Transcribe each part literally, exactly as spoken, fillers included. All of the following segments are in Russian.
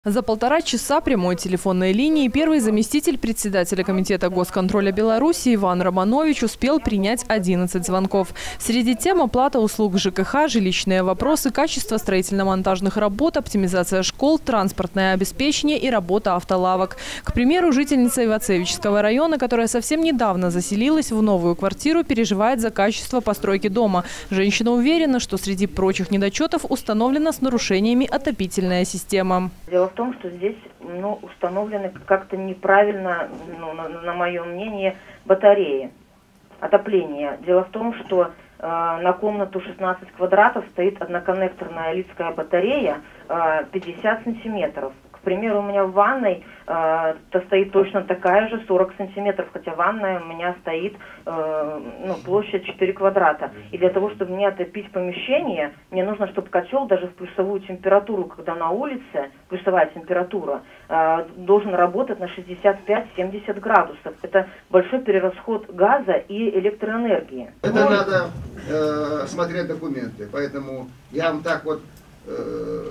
За полтора часа прямой телефонной линии первый заместитель председателя Комитета госконтроля Беларуси Иван Романович успел принять одиннадцать звонков. Среди тем – оплата услуг ЖКХ, жилищные вопросы, качество строительно-монтажных работ, оптимизация школ, транспортное обеспечение и работа автолавок. К примеру, жительница Ивацевичского района, которая совсем недавно заселилась в новую квартиру, переживает за качество постройки дома. Женщина уверена, что среди прочих недочетов установлена с нарушениями отопительная система. Дело в том, что здесь ну, установлены как-то неправильно, ну, на, на мое мнение, батареи отопления. Дело в том, что э, на комнату шестнадцать квадратов стоит одноконнекторная литская батарея э, пятьдесят сантиметров. К примеру, у меня в ванной э, то стоит точно такая же, сорок сантиметров, хотя ванная у меня стоит э, ну, площадь четыре квадрата. И для того, чтобы мне отопить помещение, мне нужно, чтобы котел даже в плюсовую температуру, когда на улице плюсовая температура, э, должен работать на шестьдесят пять — семьдесят градусов. Это большой перерасход газа и электроэнергии. Это Но... надо э, смотреть документы, поэтому я вам так вот... Э,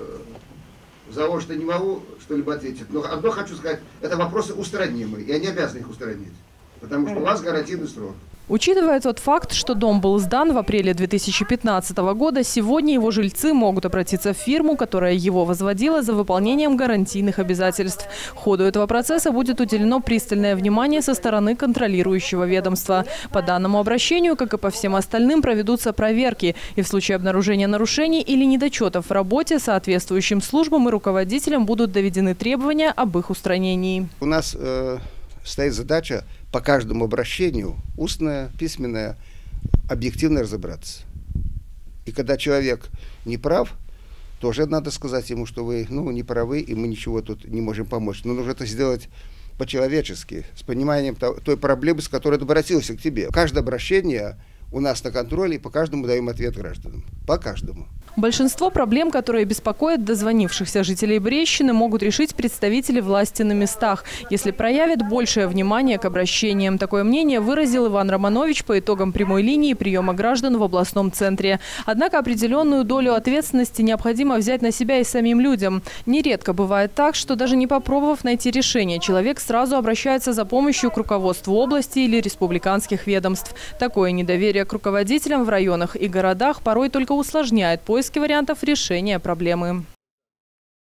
заочно не могу что-либо ответить. Но одно хочу сказать, это вопросы устранимые, и они обязаны их устранить. Потому что у вас гарантийный срок. Учитывая тот факт, что дом был сдан в апреле две тысячи пятнадцатого года, сегодня его жильцы могут обратиться в фирму, которая его возводила, за выполнением гарантийных обязательств. Ходу этого процесса будет уделено пристальное внимание со стороны контролирующего ведомства. По данному обращению, как и по всем остальным, проведутся проверки. И в случае обнаружения нарушений или недочетов в работе соответствующим службам и руководителям будут доведены требования об их устранении. У нас э, стоит задача по каждому обращению, устное, письменное, объективно разобраться. И когда человек не прав, то уже надо сказать ему, что вы ну, не правы, и мы ничего тут не можем помочь. Но нужно это сделать по-человечески, с пониманием той проблемы, с которой обратился к тебе. Каждое обращение у нас на контроле, и по каждому даем ответ гражданам. По каждому. Большинство проблем, которые беспокоят дозвонившихся жителей Брещины, могут решить представители власти на местах, если проявят большее внимание к обращениям. Такое мнение выразил Иван Романович по итогам прямой линии приема граждан в областном центре. Однако определенную долю ответственности необходимо взять на себя и самим людям. Нередко бывает так, что даже не попробовав найти решение, человек сразу обращается за помощью к руководству области или республиканских ведомств. Такое недоверие к руководителям в районах и городах порой только усложняет поиск вариантов решения проблемы.